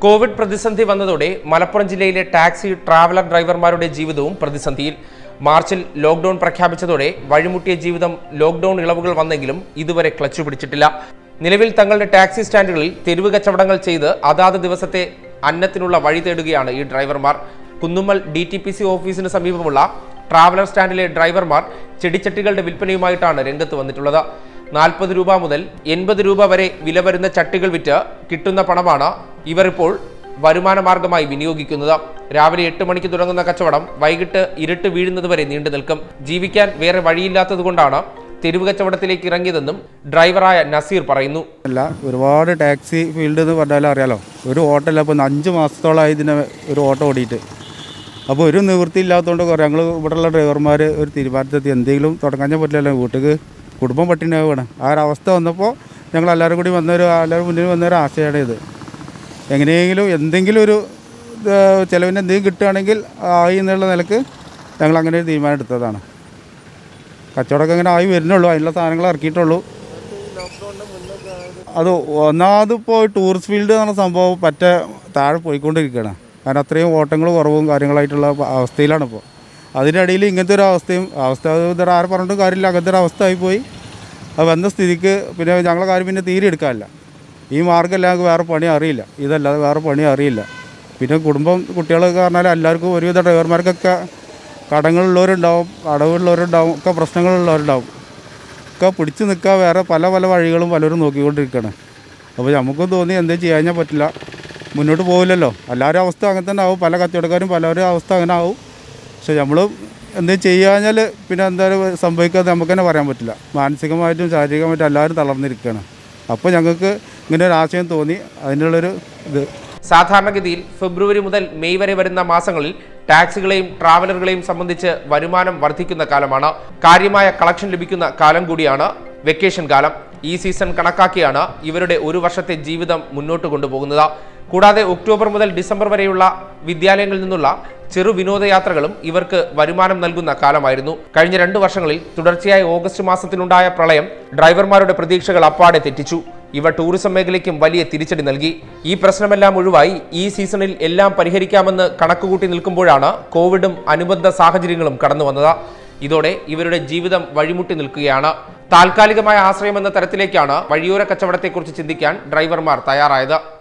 Covid പ്രതിസന്ധി വന്നതോടെ മലപ്പുറം ജില്ലയിലെ ടാക്സി ട്രാവലർ ഡ്രൈവർമാരുടെ ജീവിതവും പ്രതിസന്ധിയിൽ. മാർച്ചിൽ ലോക്ക്ഡൌൺ പ്രഖ്യാപിച്ചതോടെ വഴിമുട്ടിയ ജീവിതം ലോക്ക്ഡൌൺ ഇളവുകൾ വന്നെങ്കിലും ഇതുവരെ ക്ലച്ച് പിടിച്ചിട്ടില്ല. നിലവിൽ തങ്ങളുടെ ടാക്സി സ്റ്റാൻഡുകളിൽ തെരുവ് കച്ചവടങ്ങൾ ചെയ്ത് അതാത് ദിവസത്തെ അന്നത്തിനുള്ള വഴി തേടുകയാണ് ഈ ഡ്രൈവർമാർ. കുന്നുമ്മൽ DTPC ഓഫീസിന് സമീപമുള്ള ട്രാവലർ സ്റ്റാൻഡിലെ ഡ്രൈവർമാർ ചെടിച്ചട്ടികളുടെ വിൽപ്പനയുമായിട്ടാണ് രംഗത്ത് വന്നിട്ടുള്ളത്. 40 രൂപ മുതൽ 80 രൂപ വരെ വില വരുന്ന ചട്ടികൾ വിറ്റ് കിട്ടുന്ന പണമാണ് ഇവർ ഇപ്പോൾ വരുമാന മാർഗമായി വിനിയോഗിക്കുന്നത്. രാവിലെ 8 മണിക്ക് തുടങ്ങുന്ന കച്ചവടം വൈകിട്ട് ഇരുട്ട് വീഴുന്നതുവരെ നീണ്ടു നിൽക്കും. ജീവിക്കാൻ വേറെ വഴിയില്ലാത്തതുകൊണ്ടാണ് തെരുവ് കച്ചവടത്തിലേക്ക് ഇറങ്ങിയതെന്നും ഡ്രൈവറായ നസീർ പറയുന്നു. ഒരുപാട് ടാക്സി ഫീൽഡ് എന്ന് പറഞ്ഞാൽ അറിയാലോ, ഒരു ഓട്ടോ അല്ല, ഇപ്പോൾ 5 മാസത്തോളമായി ഇതിനെ ഒരു ഓട്ടോ ഓടിയിട്ട്. അപ്പോൾ ഒരു നിവൃത്തി ഇല്ലാത്തതുകൊണ്ട് ഞങ്ങൾ ഇവിടെയുള്ള ഡ്രൈവർമാർ ഒരു തീരുമാനത്തെത്തി എന്തെങ്കിലും തുടങ്ങാൻ പറ്റില്ലല്ലോ, വീട്ടിൽ കുടുംബം പട്ടിണിയാവുകയാണ്. ആ ഒരവസ്ഥ വന്നപ്പോൾ ഞങ്ങൾ എല്ലാവരും കൂടി എല്ലാവരും മുന്നിൽ വന്നൊരു ആശയമാണ് ഇത്. എങ്ങനെയെങ്കിലും എന്തെങ്കിലും ഒരു ചിലവിന് എന്തെങ്കിലും കിട്ടുകയാണെങ്കിൽ ആയി എന്നുള്ള നിലക്ക് ഞങ്ങൾ അങ്ങനെ ഒരു തീരുമാനം എടുത്തതാണ്. കച്ചവടമൊക്കെ അങ്ങനെ ആയി വരുന്നുള്ളൂ, അതിനുള്ള സാധനങ്ങൾ ഇറക്കിയിട്ടുള്ളൂ. അത് ഒന്നാമതിപ്പോൾ ടൂറിസ്റ്റ് ഫീൽഡ് എന്ന് പറഞ്ഞ സംഭവം താഴെ പോയിക്കൊണ്ടിരിക്കുകയാണ്. കാരണം അത്രയും ഓട്ടങ്ങൾ കുറവും കാര്യങ്ങളായിട്ടുള്ള അവസ്ഥയിലാണ് ഇപ്പോൾ. അതിനിടയിൽ ഇങ്ങനത്തെ ഒരു അവസ്ഥ ഇതൊരു ആരും പറഞ്ഞിട്ടും കാര്യമില്ല, അങ്ങനത്തെ ഒരു അവസ്ഥ ആയിപ്പോയി. അത് വന്ന സ്ഥിതിക്ക് പിന്നെ ഞങ്ങളെ കാര്യം പിന്നെ തീരെ എടുക്കാനില്ല. ഈ മാർഗ്ഗമല്ല, ഞങ്ങൾക്ക് വേറെ പണി അറിയില്ല, ഇതല്ലാതെ വേറെ പണി അറിയില്ല. പിന്നെ കുടുംബം കുട്ടികളൊക്കെ പറഞ്ഞാൽ എല്ലാവർക്കും ഒരുവിധ ഡ്രൈവർമാർക്കൊക്കെ കടങ്ങളുള്ളവരുണ്ടാവും, അടവുള്ളവരുണ്ടാവും, ഒക്കെ പ്രശ്നങ്ങളുള്ളവരുണ്ടാവും. ഒക്കെ പിടിച്ച് നിൽക്കാൻ വേറെ പല വഴികളും പലരും നോക്കിക്കൊണ്ടിരിക്കുകയാണ്. അപ്പോൾ നമുക്കും തോന്നി എന്തെങ്കിലും ചെയ്യാൻ പറ്റില്ല, മുന്നോട്ട് പോകില്ലല്ലോ. എല്ലാവരും അവസ്ഥ അങ്ങനെ തന്നെ ആവും, പല കച്ചവടക്കാരും പലവരും അവസ്ഥ അങ്ങനെ ആവും. പക്ഷെ നമ്മൾ എന്തെങ്കിലും ചെയ്യാഞ്ഞാൽ പിന്നെ എന്തായാലും സംഭവിക്കാതെ നമുക്ക് തന്നെ പറയാൻ പറ്റില്ല. മാനസികമായിട്ടും ശാരീരികമായിട്ടും എല്ലാവരും തളർന്നിരിക്കുകയാണ്. അപ്പോൾ ഞങ്ങൾക്ക് ഇങ്ങനെ ഒരു ആശയം തോന്നി, അതിനുള്ളൊരു ഇത്. സാധാരണഗതിയിൽ ഫെബ്രുവരി മുതൽ മെയ് വരെ വരുന്ന മാസങ്ങളിൽ ടാക്സികളെയും ട്രാവലറുകളെയും സംബന്ധിച്ച് വരുമാനം വർദ്ധിക്കുന്ന കാലമാണ്. കാര്യമായ കളക്ഷൻ ലഭിക്കുന്ന കാലം കൂടിയാണ് വെക്കേഷൻ കാലം. ഈ സീസൺ കണക്കാക്കിയാണ് ഇവരുടെ ഒരു വർഷത്തെ ജീവിതം മുന്നോട്ട് കൊണ്ടുപോകുന്നത്. കൂടാതെ ഒക്ടോബർ മുതൽ ഡിസംബർ വരെയുള്ള വിദ്യാലയങ്ങളിൽ നിന്നുള്ള ചെറു വിനോദയാത്രകളും ഇവർക്ക് വരുമാനം നൽകുന്ന കാലമായിരുന്നു. കഴിഞ്ഞ 2 വർഷങ്ങളിൽ തുടർച്ചയായ ഓഗസ്റ്റ് മാസത്തിലുണ്ടായ പ്രളയം ഡ്രൈവർമാരുടെ പ്രതീക്ഷകൾ അപ്പാടെ തെറ്റിച്ചു. ഇവ ടൂറിസം മേഖലയ്ക്കും വലിയ തിരിച്ചടി നൽകി. ഈ പ്രശ്നമെല്ലാം ഒഴിവായി ഈ സീസണിൽ എല്ലാം പരിഹരിക്കാമെന്ന് കണക്കുകൂട്ടി നിൽക്കുമ്പോഴാണ് കോവിഡും അനുബന്ധ സാഹചര്യങ്ങളും കടന്നു വന്നത്. ഇതോടെ ഇവരുടെ ജീവിതം വഴിമുട്ടി നിൽക്കുകയാണ്. താൽക്കാലികമായ ആശ്രയം എന്ന തരത്തിലേക്കാണ് വഴിയോര കച്ചവടത്തെക്കുറിച്ച് ചിന്തിക്കാൻ ഡ്രൈവർമാർ തയ്യാറായത്.